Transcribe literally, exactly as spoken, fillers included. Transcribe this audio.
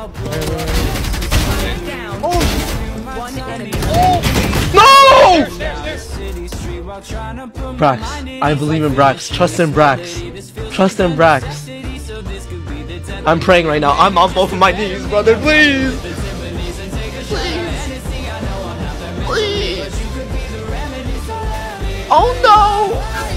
No! Brax, I believe in Brax. Trust in Brax. Trust in Brax. I'm praying right now. I'm on both of my knees, brother. Please. Please. Please. Oh no!